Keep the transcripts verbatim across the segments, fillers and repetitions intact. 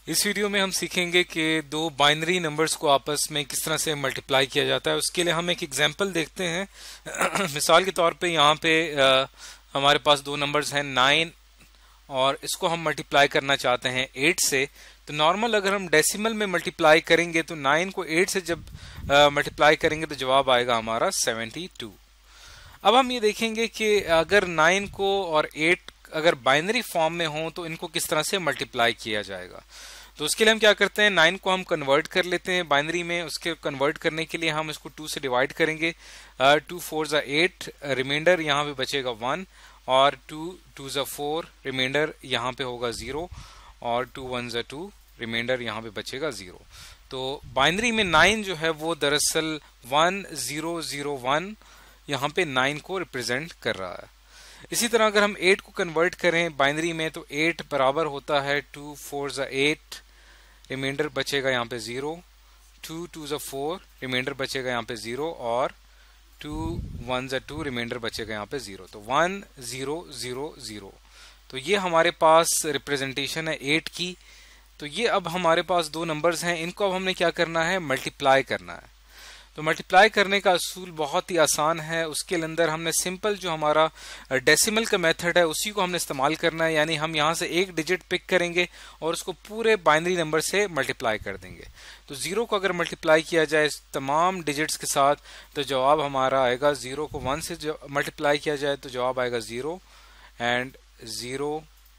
इस वीडियो में हम सीखेंगे कि दो बाइनरी नंबर्स को आपस में किस तरह से मल्टीप्लाई किया जाता है। उसके लिए हम एक एग्जांपल देखते हैं। मिसाल के तौर पे यहाँ पे आ, हमारे पास दो नंबर्स हैं नाइन और इसको हम मल्टीप्लाई करना चाहते हैं एट से। तो नॉर्मल अगर हम डेसिमल में मल्टीप्लाई करेंगे तो नाइन को एट से जब मल्टीप्लाई करेंगे तो जवाब आएगा हमारा सेवेंटी टू। अब हम ये देखेंगे कि अगर नाइन को और एट अगर बाइनरी फॉर्म में हो तो इनको किस तरह से मल्टीप्लाई किया जाएगा। तो उसके लिए हम क्या करते हैं, नाइन को हम कन्वर्ट कर लेते हैं बाइनरी में। उसके कन्वर्ट करने के लिए हम इसको टू से डिवाइड करेंगे। टू फोर ज़ा एट, रिमाइंडर यहाँ पे बचेगा वन, और टू टू ज़ा फोर, रिमाइंडर यहाँ पे होगा ज़ीरो, और टू वन ज़ा टू, रिमाइंडर यहाँ पे बचेगा ज़ीरो। तो बाइनरी में नाइन जो है वो दरअसल वन ज़ीरो ज़ीरो वन यहाँ पे नाइन को रिप्रेजेंट कर रहा है। इसी तरह अगर हम एट को कन्वर्ट करें बाइनरी में तो एट बराबर होता है टू फोर ज़ा एट, रिमाइंडर बचेगा यहाँ पे ज़ीरो, टू टू ज़ा फोर, रिमाइंडर बचेगा यहाँ पे ज़ीरो, और टू वन ज़ा टू, रिमाइंडर बचेगा यहाँ पे ज़ीरो। तो वन ज़ीरो ज़ीरो ज़ीरो। तो ये हमारे पास रिप्रेजेंटेशन है एट की। तो ये अब हमारे पास दो नंबर्स हैं, इनको अब हमने क्या करना है, मल्टीप्लाई करना है। तो मल्टीप्लाई करने का असूल बहुत ही आसान है। उसके अंदर हमने सिंपल जो हमारा डेसिमल का मेथड है उसी को हमने इस्तेमाल करना है। यानी हम यहाँ से एक डिजिट पिक करेंगे और उसको पूरे बाइनरी नंबर से मल्टीप्लाई कर देंगे। तो ज़ीरो को अगर मल्टीप्लाई किया जाए तमाम डिजिट्स के साथ तो जवाब हमारा आएगा, ज़ीरो को वन से मल्टीप्लाई किया जाए तो जवाब आएगा ज़ीरो, एंड ज़ीरो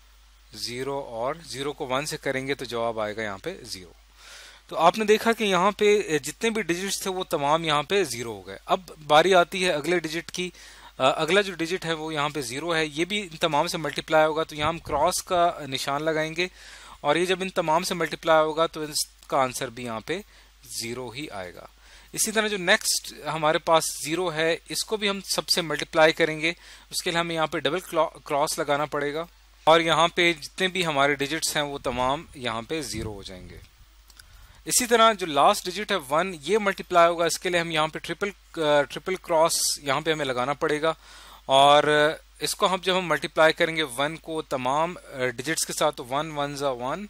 ज़ीरो, और ज़ीरो को वन से करेंगे तो जवाब आएगा यहाँ पे ज़ीरो। तो आपने देखा कि यहाँ पे जितने भी डिजिट्स थे वो तमाम यहाँ पे जीरो हो गए। अब बारी आती है अगले डिजिट की। अगला जो डिजिट है वो यहाँ पे जीरो है, ये भी इन तमाम से मल्टीप्लाई होगा। तो यहाँ हम क्रॉस का निशान लगाएंगे और ये जब इन तमाम से मल्टीप्लाई होगा तो इसका आंसर भी यहाँ पे जीरो ही आएगा। इसी तरह जो नेक्स्ट हमारे पास जीरो है इसको भी हम सबसे मल्टीप्लाई करेंगे। उसके लिए हमें यहाँ पे डबल क्रॉस लगाना पड़ेगा और यहाँ पे जितने भी हमारे डिजिट्स हैं वो तमाम यहाँ पे जीरो हो जाएंगे। इसी तरह जो लास्ट डिजिट है वन, ये मल्टीप्लाई होगा। इसके लिए हम यहाँ पे ट्रिपल ट्रिपल क्रॉस यहाँ पे हमें लगाना पड़ेगा और इसको हम जब हम मल्टीप्लाई करेंगे वन को तमाम डिजिट्स के साथ तो वन वन ज़ा वन,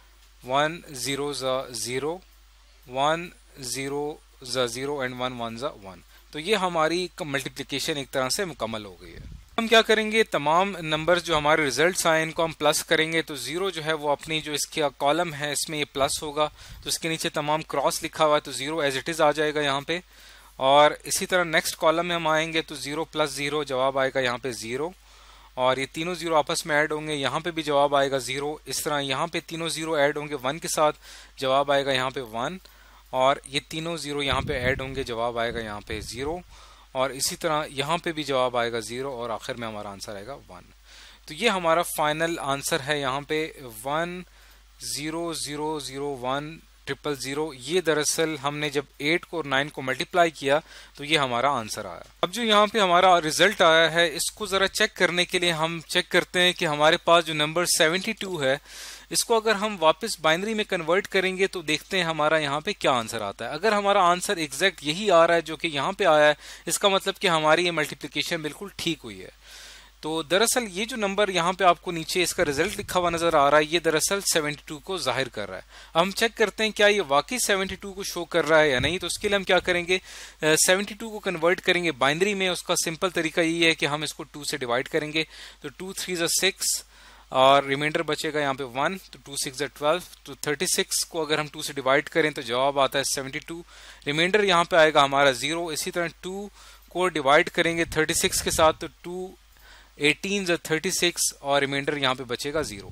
वन ज़ीरो ज़ा ज़ीरो, वन ज़ीरो ज़ा ज़ीरो, एंड वन वन ज़ा वन। तो ये हमारी मल्टीप्लिकेशन एक तरह से मुकम्मल हो गई है। हम क्या करेंगे, तमाम नंबर्स जो हमारे रिजल्ट्स आए इनको हम प्लस करेंगे। तो जीरो जो है वो अपनी जो इसका कॉलम है इसमें ये प्लस होगा, तो इसके नीचे तमाम क्रॉस लिखा हुआ है तो जीरो एज इट इज आ जाएगा यहाँ पे। और इसी तरह नेक्स्ट कॉलम में हम आएंगे तो जीरो प्लस जीरो, जवाब आएगा यहाँ पे जीरो, और ये तीनों जीरो आपस में ऐड होंगे, यहाँ पे भी जवाब आएगा जीरो। इस तरह यहाँ पे तीनों जीरो ऐड होंगे वन के साथ, जवाब आएगा यहाँ पे वन, और ये तीनों जीरो यहाँ पे ऐड होंगे, जवाब आएगा यहाँ पे जीरो, और इसी तरह यहाँ पे भी जवाब आएगा जीरो, और आखिर में हमारा आंसर आएगा वन। तो ये हमारा फाइनल आंसर है यहाँ पे one zero zero zero one triple zero. ये दरअसल हमने जब एट को और नाइन को मल्टीप्लाई किया तो ये हमारा आंसर आया। अब जो यहाँ पे हमारा रिजल्ट आया है इसको ज़रा चेक करने के लिए हम चेक करते हैं कि हमारे पास जो नंबर सेवेंटी टू है इसको अगर हम वापस बाइनरी में कन्वर्ट करेंगे तो देखते हैं हमारा यहाँ पे क्या आंसर आता है। अगर हमारा आंसर एग्जैक्ट यही आ रहा है जो कि यहाँ पे आया है, इसका मतलब कि हमारी ये मल्टीप्लिकेशन बिल्कुल ठीक हुई है। तो दरअसल ये जो नंबर यहाँ पे आपको नीचे इसका रिजल्ट लिखा हुआ नजर आ रहा है ये दरअसल सेवेंटी टू को जाहिर कर रहा है। अब हम चेक करते हैं क्या ये वाकई सेवेंटी टू को शो कर रहा है या नहीं। तो उसके लिए हम क्या करेंगे, सेवेंटी टू को कन्वर्ट करेंगे बाइनरी में। उसका सिंपल तरीका ये है कि हम इसको टू से डिवाइड करेंगे। तो टू थ्री ज़ा सिक्स, और रिमाइंडर बचेगा यहाँ पे वन, तो टू सिक्स ज़ा ट्वेल्व। तो थर्टी सिक्स को अगर हम टू से डिवाइड करें तो जवाब आता है सेवेंटी टू। रिमाइंडर यहाँ पे आएगा हमारा जीरो। इसी तरह टू को डिवाइड करेंगे थर्टी सिक्स के साथ तो टू एटीन ज़ा थर्टी सिक्स, और रिमाइंडर यहाँ पे बचेगा जीरो।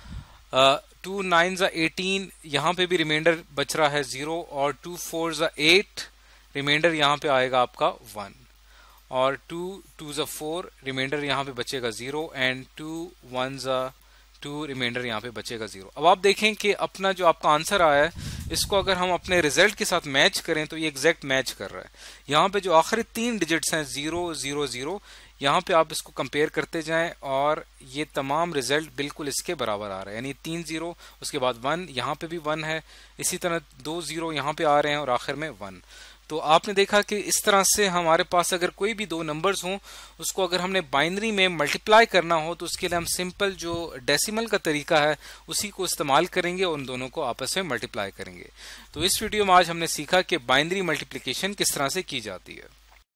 टू नाइन ज़ा एटीन, यहाँ पे भी रिमाइंडर बच रहा है जीरो, और टू फोर ज़ा एट, रिमाइंडर यहाँ पे आएगा आपका वन, और टू टू ज़ा फोर, रिमाइंडर यहाँ पे बचेगा जीरो, एंड टू वन ज़ा टू, रिमाइंडर यहाँ पे बचेगा जीरो। अब आप देखें कि अपना जो आपका आंसर आया है इसको अगर हम अपने रिजल्ट के साथ मैच करें तो ये एग्जैक्ट मैच कर रहा है। यहाँ पे जो आखिरी तीन डिजिट्स हैं जीरो जीरो जीरो, यहाँ पे आप इसको कंपेयर करते जाएं और ये तमाम रिजल्ट बिल्कुल इसके बराबर आ रहे हैं। यानी तीन जीरो, उसके बाद वन, यहाँ पे भी वन है, इसी तरह दो जीरो यहाँ पे आ रहे हैं और आखिर में वन। तो आपने देखा कि इस तरह से हमारे पास अगर कोई भी दो नंबर्स हों, उसको अगर हमने बाइनरी में मल्टीप्लाई करना हो तो उसके लिए हम सिंपल जो डेसिमल का तरीका है उसी को इस्तेमाल करेंगे और उन दोनों को आपस में मल्टीप्लाई करेंगे। तो इस वीडियो में आज हमने सीखा कि बाइनरी मल्टीप्लिकेशन किस तरह से की जाती है।